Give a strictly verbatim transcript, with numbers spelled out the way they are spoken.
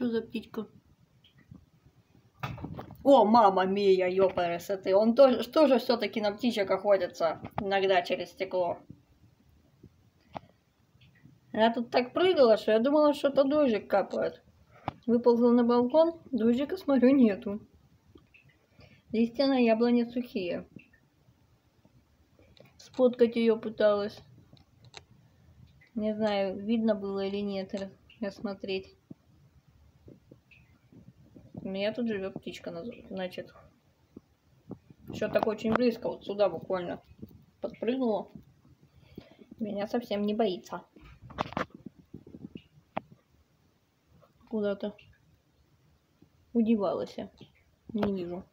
Что за птичка? О, мама мия, ёпарасоты. Он тоже, тоже все-таки на птичек охотится иногда через стекло. Я тут так прыгала, что я думала, что это дождик капает. Выползла на балкон, дождика, смотрю, нету. Листья на яблоне сухие. Сфоткать ее пыталась. Не знаю, видно было или нет, рассмотреть. У меня тут живет птичка, значит. Еще так очень близко, вот сюда буквально подпрыгнула. Меня совсем не боится. Куда-то удевалась. Не вижу.